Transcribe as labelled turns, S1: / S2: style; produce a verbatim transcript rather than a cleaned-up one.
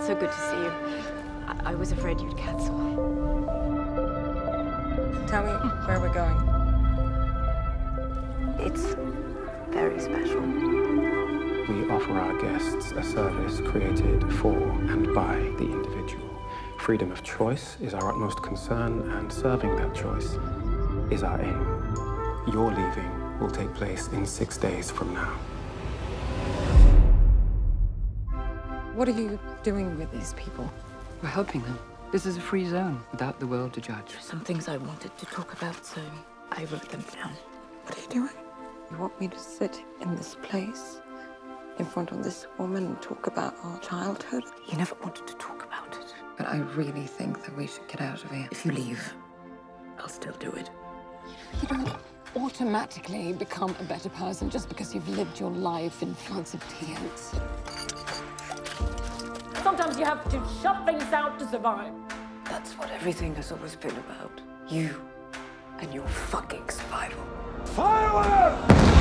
S1: So good to see you. I, I was afraid you'd cancel.
S2: Tell me where we're going.
S1: It's very special.
S3: We offer our guests a service created for and by the individual. Freedom of choice is our utmost concern, and serving that choice is our aim. Your leaving will take place in six days from now.
S2: What are you doing with these people?
S4: We're helping them. This is a free zone without the world to judge.
S1: Some things I wanted to talk about, so I wrote them down.
S2: What are you doing? You want me to sit in this place, in front of this woman, and talk about our childhood?
S1: You never wanted to talk about it.
S2: But I really think that we should get out of here.
S1: If you leave, I'll still do it.
S5: You don't automatically become a better person just because you've lived your life in floods of tears.
S6: Sometimes you have to shut things out to survive.
S2: That's what everything has always been about. You and your fucking survival.
S3: Fireworks!